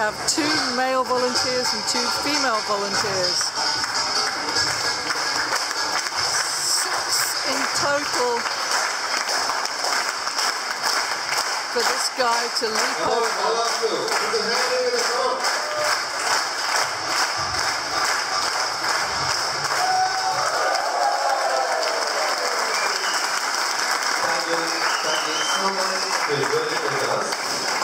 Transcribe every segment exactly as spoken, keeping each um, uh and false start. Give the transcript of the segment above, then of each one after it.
have two male volunteers and two female volunteers. Six in total for this guy to leap over. Thank you so much for joining with us.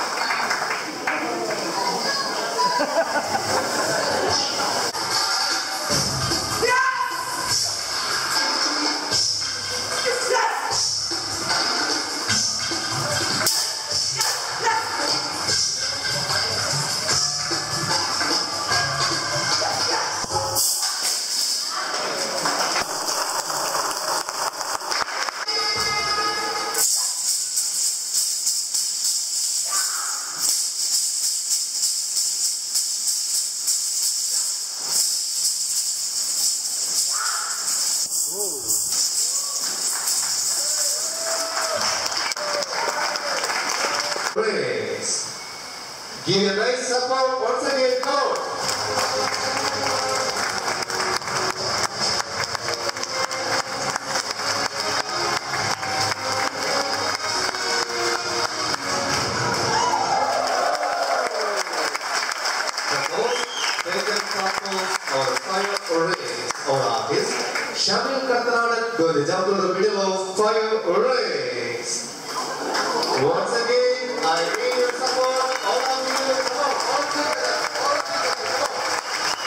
Praise. Give a nice support once again, coach. The most taken couples or fire race or artist, Shamil Kartanadak going to jump to the middle of fire race. Once again, I need your support. All of you, come on, all together, all together, come on.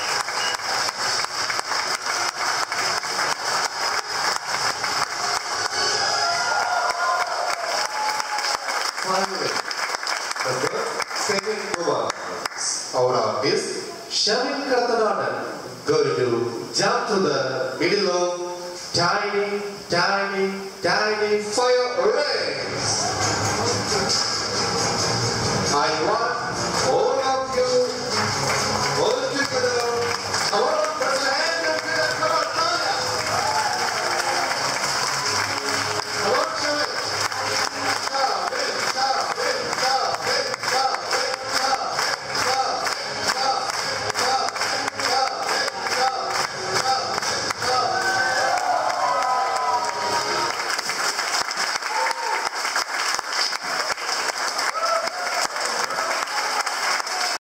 Finally, the first second woman, our artist, Shamil Kartanadak, going to jump to the middle of tiny, tiny, tiny fire race.